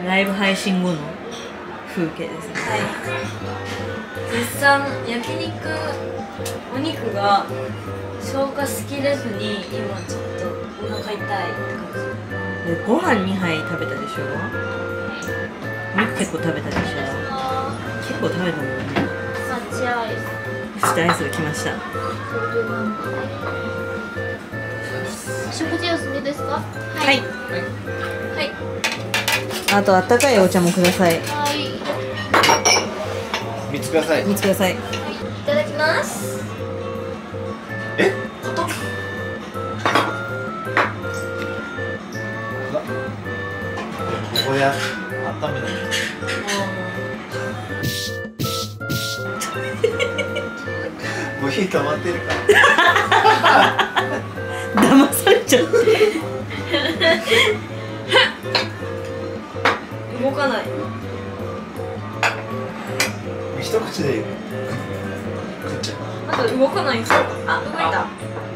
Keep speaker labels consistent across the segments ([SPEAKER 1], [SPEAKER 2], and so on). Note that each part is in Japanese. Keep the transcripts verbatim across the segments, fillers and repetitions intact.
[SPEAKER 1] ライブ配信後の風景ですね。
[SPEAKER 2] はい。絶賛焼肉お肉が消化しきれずに今ちょっとお腹痛いって感じ。
[SPEAKER 1] でご飯にはい食べたでしょ。お肉結構食べたでしょ。結構食べたもんね。
[SPEAKER 2] サッチアイス。
[SPEAKER 1] そしてアイスが来ました。
[SPEAKER 2] 食事休みですか？
[SPEAKER 1] はい。
[SPEAKER 2] はい。
[SPEAKER 1] あとあったかいお茶もください。
[SPEAKER 2] はい。
[SPEAKER 3] みっつください。
[SPEAKER 1] みっつください。
[SPEAKER 2] いただきます。
[SPEAKER 3] え？
[SPEAKER 2] 音。
[SPEAKER 3] ここで温めない。もう火溜まってるから。
[SPEAKER 1] 騙されちゃって。
[SPEAKER 2] 動かない。
[SPEAKER 3] 一口で食っちゃう。
[SPEAKER 2] あと動かないんですよ。あ、動いた。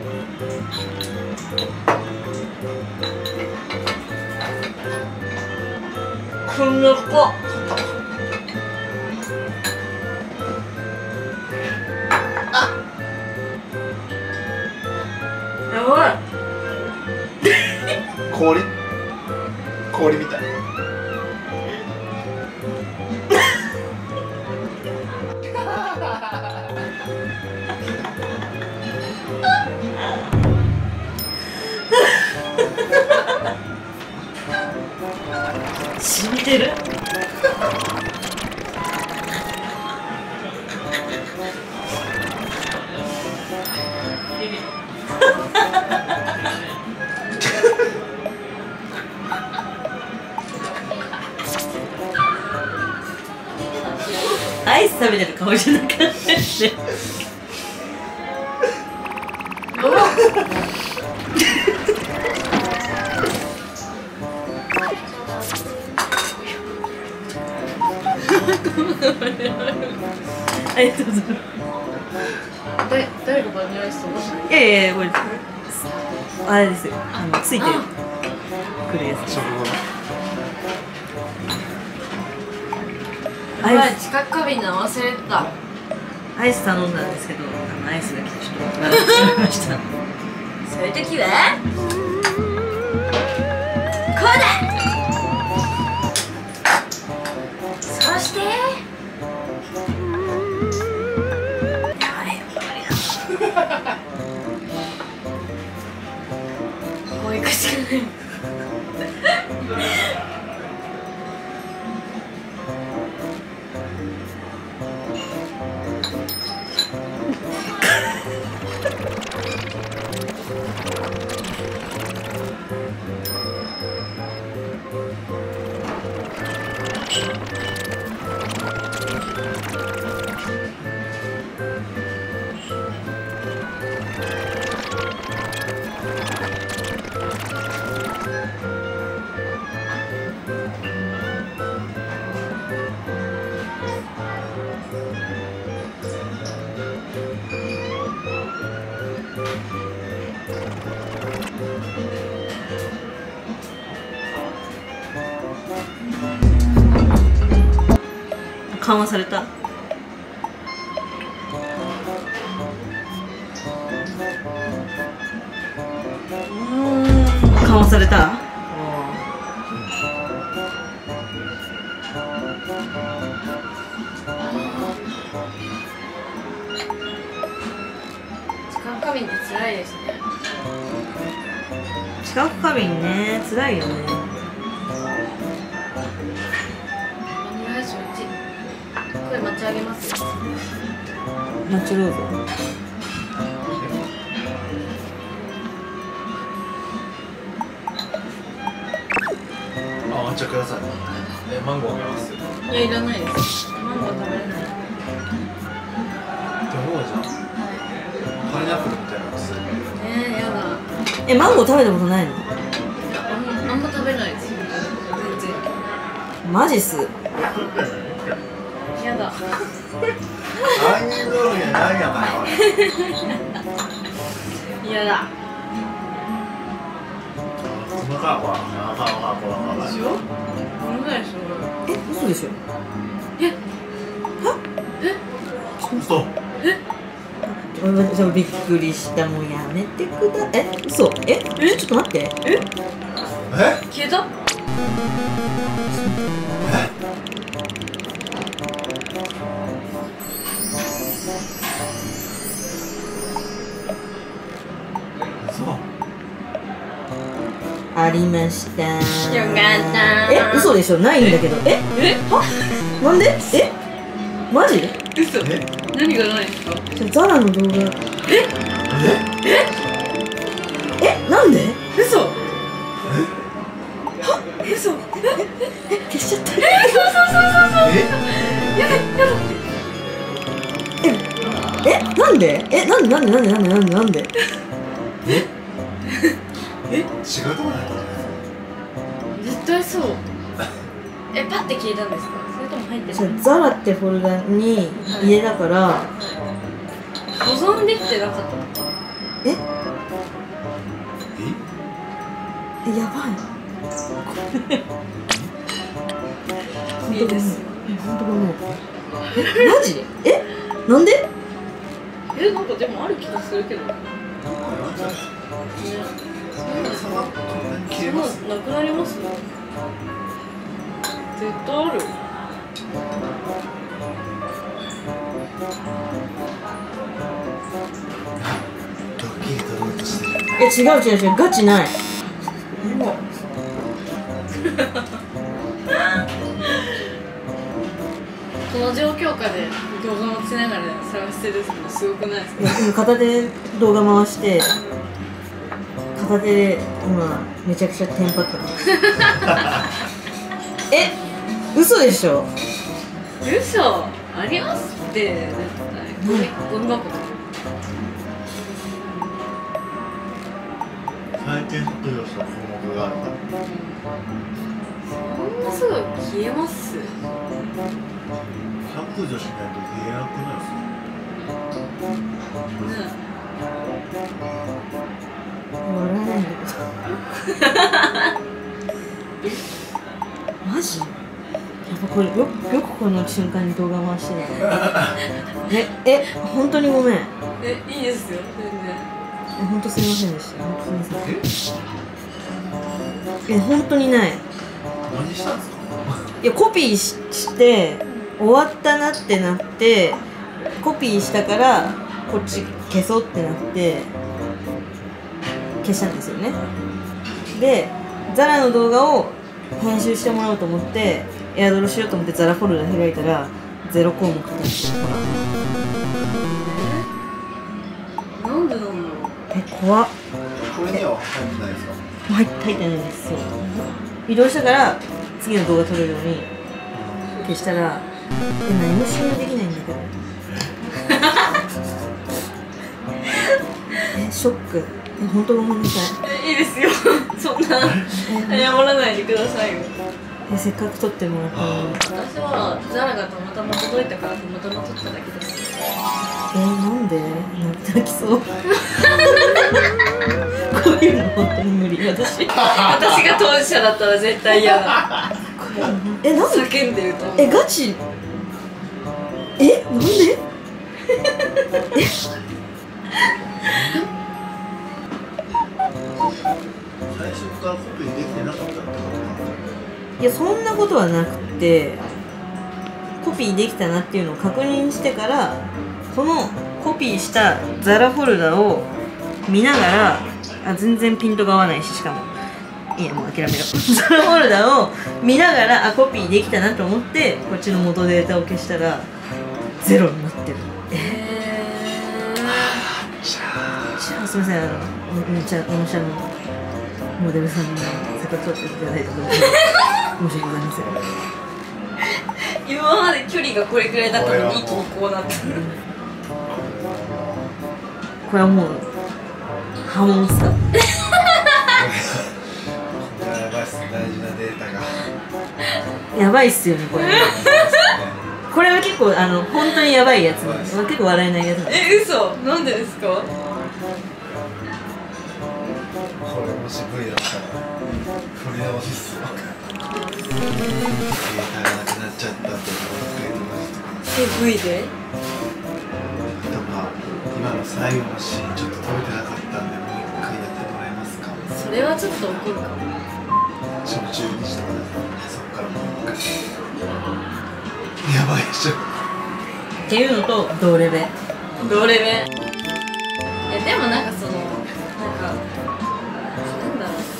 [SPEAKER 2] こんな子。あ。やばい。
[SPEAKER 3] 氷？氷みたい。
[SPEAKER 1] 死んでる。アイス食べてる顔じゃなかったですね。ありがとうございます。
[SPEAKER 2] 誰誰がバニラアイスを？
[SPEAKER 1] いやいやいや、これあれですよ。あのついてくるやつ。
[SPEAKER 3] 食後の。
[SPEAKER 2] やばい、知覚過敏なの忘れてた。
[SPEAKER 1] アイス頼んだんですけど、あのアイスが来てちょっと笑ってしまいました。
[SPEAKER 2] そういう時はこうだ。そしてこういくしかない。
[SPEAKER 1] 緩和された。緩和された。
[SPEAKER 2] 知覚過敏って辛いですね。
[SPEAKER 1] 知覚過敏ね、辛いよね。
[SPEAKER 2] バニラアイスうちこれ抹茶あげますよ。
[SPEAKER 1] 抹茶どうぞ。
[SPEAKER 3] あ、抹茶ください。え、マンゴーあげます。
[SPEAKER 2] いや、いらないです。マンゴー食べれない。
[SPEAKER 3] でもじゃん。パイナップルみたいなのする。
[SPEAKER 2] えー、やだ。
[SPEAKER 1] え、マンゴー食べたことないの？
[SPEAKER 2] あんま、あんま食べないです。全然。
[SPEAKER 1] マジっす。
[SPEAKER 2] やだ。
[SPEAKER 3] 杏仁豆腐じゃないやない。
[SPEAKER 2] やだ。
[SPEAKER 3] 細かいわ、細かいわ、細かい
[SPEAKER 2] でしょ？こんぐらいでしょ？
[SPEAKER 1] え、嘘でしょ。
[SPEAKER 2] え？
[SPEAKER 3] 嘘。
[SPEAKER 1] 私もびっくりした。もうやめてくだえ、嘘ええちょっと待って。
[SPEAKER 2] え？
[SPEAKER 3] え？
[SPEAKER 2] 消えた？
[SPEAKER 3] 嘘。
[SPEAKER 1] ありました。
[SPEAKER 2] よかった
[SPEAKER 1] え、嘘でしょ。ないんだけど。え
[SPEAKER 2] え？
[SPEAKER 1] はなんでえマジ
[SPEAKER 2] 嘘。
[SPEAKER 3] え？
[SPEAKER 2] 何がないんですか？
[SPEAKER 1] ザラの動画。
[SPEAKER 3] え？
[SPEAKER 1] えなんで
[SPEAKER 2] 嘘。は？嘘。
[SPEAKER 1] え、消しちゃった。
[SPEAKER 2] え、そうそうそうそうそう。
[SPEAKER 3] え？
[SPEAKER 2] やだやだ。
[SPEAKER 1] え、なんでえ、なんでなんでなんでなんでなんでなんで
[SPEAKER 3] え？
[SPEAKER 2] え？
[SPEAKER 3] 違うとこないか
[SPEAKER 2] 絶対そう。え、パッて消えたんですか？それとも入って
[SPEAKER 1] じゃ
[SPEAKER 2] る？
[SPEAKER 1] あザラってフォルダに入れたから、
[SPEAKER 2] 保存できてなかったの？
[SPEAKER 1] え
[SPEAKER 3] え？
[SPEAKER 1] え、やばい。
[SPEAKER 2] いいです。
[SPEAKER 1] え、ほんとごめん。え、マジえなんで
[SPEAKER 2] え、なんかでもある気がするけど。ね。
[SPEAKER 3] 下がってこんなに消え
[SPEAKER 2] そんな
[SPEAKER 3] ます。
[SPEAKER 2] なくなります？絶対ある。
[SPEAKER 3] ドッキリ取ろうとしてる。
[SPEAKER 1] え、違う違う違う、ガチない。
[SPEAKER 2] この状況下で動画持ちながら探してるのすごくないですか？
[SPEAKER 1] いや今片手で動画回して片手で今めちゃくちゃテンパってますえ、嘘でしょ。
[SPEAKER 2] 嘘ありますって絶対。ゴミゴミ箱とか。
[SPEAKER 3] 最近削除した項目があるから。
[SPEAKER 2] そんなすぐ消えます？
[SPEAKER 3] 削除しないと消えなくなるんですよ。
[SPEAKER 2] ね
[SPEAKER 1] 笑えないんだけどマジやっぱこれよよくこの瞬間に動画回してるえ、え、本当にごめん。
[SPEAKER 2] え、いいですよ全然。
[SPEAKER 1] え、本当すいませんでした。本当すいま
[SPEAKER 3] え？
[SPEAKER 1] せん。え、本当にない。
[SPEAKER 3] 何したんですか？
[SPEAKER 1] いや、コピーしして終わったなってなってコピーしたからこっち消そうってなって消したんですよね。でザラの動画を編集してもらおうと思ってエアドロしようと思ってザラフォルダ開いたらゼロ項目ってんですよ。ほら
[SPEAKER 2] なんでなんだろう。
[SPEAKER 1] え、怖っ。
[SPEAKER 3] これには入ってないですか？
[SPEAKER 1] 入って入ってないんですよ。移動したから次の動画撮れるように消したらえ、何も信用できないんだけどえ、ショック。え、本当ごめんなさい。
[SPEAKER 2] え、いいですよそんな謝らないでくださいよ。
[SPEAKER 1] え、せっかく撮ってもらったのに。
[SPEAKER 2] 私はザラがたまたま届いたからたまたま撮っただけです。
[SPEAKER 1] え、なんで泣きそうこういうの本当に無理。私
[SPEAKER 2] 私が当事者だったら絶対嫌だ。
[SPEAKER 1] え、なんで
[SPEAKER 2] 叫んでると思う。
[SPEAKER 1] え、ガチえ、なんで
[SPEAKER 3] 最初からコピーできてなかったってことか。
[SPEAKER 1] いや、そんなことはなくてコピーできたなっていうのを確認してからそのコピーしたザラフォルダを見ながらあ、全然ピントが合わないし、しかもいやもう諦めようザラフォルダを見ながらあ、コピーできたなと思ってこっちの元データを消したらゼロになってる。え
[SPEAKER 2] へ
[SPEAKER 3] じゃ
[SPEAKER 1] じゃあすみません、あのめっちゃ御社のモデルさんにせっかく撮っていただいたことで申し訳ございません。
[SPEAKER 2] ー今まで距離がこれくらいだったのに一気にこうなってる。
[SPEAKER 1] これはもう波紋っすか。
[SPEAKER 3] あ、これはやばいっす。大事なデータが。
[SPEAKER 1] やばいっすよねこれ。これは結構あの本当にやばいやつなんです。結構笑えないやつなんです。
[SPEAKER 2] え、嘘なんでですか？
[SPEAKER 3] これ面もし V だったら振り直しっすよ。携帯がなくなっちゃったって思ってる
[SPEAKER 2] え V で
[SPEAKER 3] とか、今の最後のシーンちょっと撮れてなかったんで、もう一回やってもらえますか。
[SPEAKER 2] それはちょっと怒るかも。
[SPEAKER 3] 焼酎にしたからそっからもう一回やばいでしょ
[SPEAKER 1] っていうのと同レベ。
[SPEAKER 2] 同レベ。えでもなんかそのなんかなんだろう、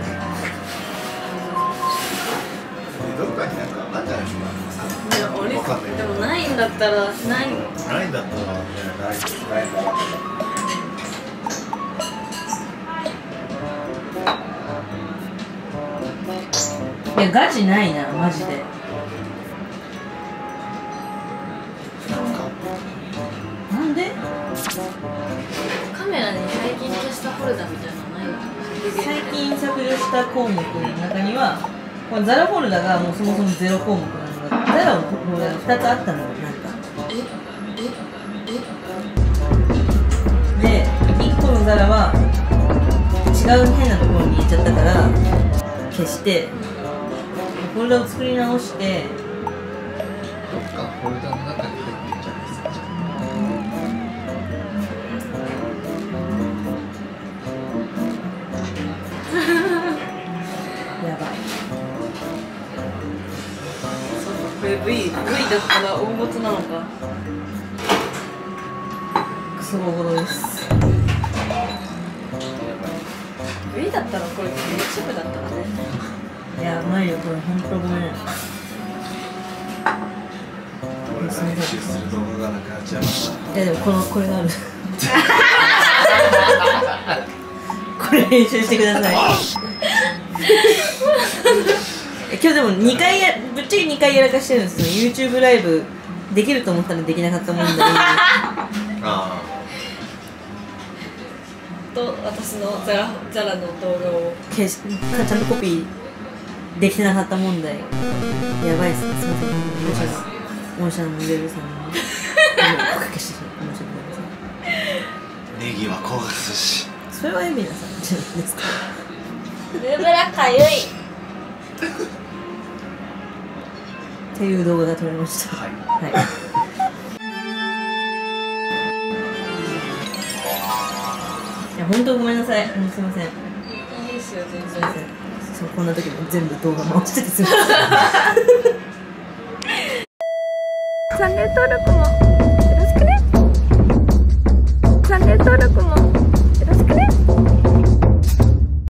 [SPEAKER 3] どっかになんかあったんじゃないですか。
[SPEAKER 2] いや俺
[SPEAKER 3] わかんない
[SPEAKER 2] でもないんだったらない。
[SPEAKER 3] ないんだったらね、ないないんだろ
[SPEAKER 1] いやガチないなマジで。なんで？
[SPEAKER 2] カメラに最近消したフォルダみたいなのないの？
[SPEAKER 1] 最近削除した項目の中にはこのザラフォルダがもうそもそもゼロ項目なのが、ザラのフォルダがふたつあったのよ。なんか
[SPEAKER 2] ええ
[SPEAKER 1] でいっこのザラは違う変なところに入れちゃったから消してフォルダを作り直して、
[SPEAKER 3] どっかフォルダの中に入ってるんじゃないですか。
[SPEAKER 1] やばい。
[SPEAKER 2] そうか、これ V V だったら大元なのか。
[SPEAKER 1] クソボロです。
[SPEAKER 2] V だったらこれ YouTube だったらね。
[SPEAKER 1] いやマリオこれ本当ごめん。
[SPEAKER 3] 俺が編集する動画がなくなっちゃいました。
[SPEAKER 1] いやでもこのこれがあるこれ編集してください今日でもにかいやぶっちゃけにかいやらかしてるんですよ。 YouTube ライブできると思ったらできなかったもんだ
[SPEAKER 3] あ
[SPEAKER 2] と私のザラザラの動画を
[SPEAKER 1] 消しちゃんとコピーできてなかった問題。やばいっすね。すみません。申し訳ない。御社のモデルさんにおかけして申し訳ございません。
[SPEAKER 3] ネギは焦がすし。
[SPEAKER 1] それはエミナさんじゃないですか。
[SPEAKER 2] ルーブラかゆい
[SPEAKER 1] っていう動画が撮れました。
[SPEAKER 3] はい。
[SPEAKER 1] はい。いや本当ごめんなさい。本当すみません。
[SPEAKER 2] いいですよ全
[SPEAKER 1] すみませ
[SPEAKER 2] 然。
[SPEAKER 1] ん。そうこんな時も全部動画回しててすみません。
[SPEAKER 4] チャンネル登録もよろしくね。チャンネル登録も